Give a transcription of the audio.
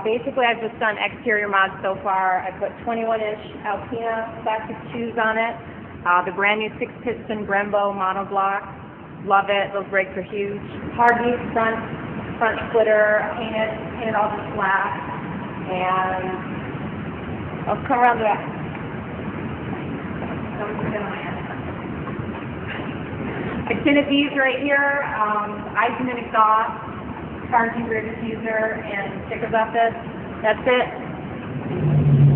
Basically, I've just done exterior mods so far. I put 21-inch alpina plastic shoes on it. The brand new 6-piston brembo monoblock. Love it. Those brakes are huge. Hard-use front splitter. Painted all just black. And I'll come around the back. Extended these right here. Icing and exhaust. Charging rear diffuser and stickers off this. That's it.